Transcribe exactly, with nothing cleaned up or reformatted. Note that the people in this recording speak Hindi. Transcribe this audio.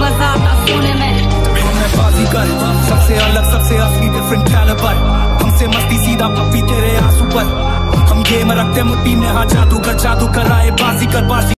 मजा आता सोने में। मैं बाजीगर सबसे अलग सबसे असली डिफरेंट कैलिबर, हमसे मस्ती सीधा पप्पी तेरे आंसू पर। हम गेम रखते मुट्ठी में, हाँ जादूगर जादू कराए बाजी कर बाजी।